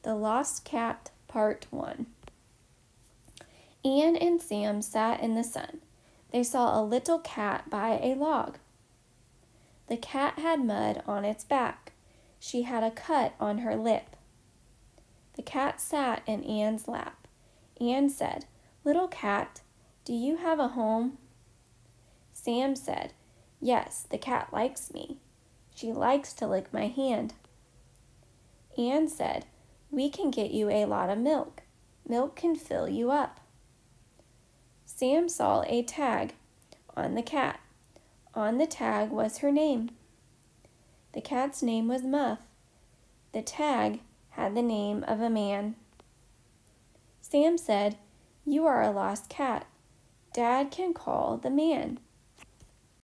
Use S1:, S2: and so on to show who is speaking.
S1: The Lost Cat, Part 1. Anne and Sam sat in the sun. They saw a little cat by a log. The cat had mud on its back. She had a cut on her lip. The cat sat in Anne's lap. Anne said, "Little cat, do you have a home?" Sam said, "Yes, the cat likes me. She likes to lick my hand." Anne said, "We can get you a lot of milk. Milk can fill you up." Sam saw a tag on the cat. On the tag was her name. The cat's name was Muff. The tag had the name of a man. Sam said, "You are a lost cat. Dad can call the man."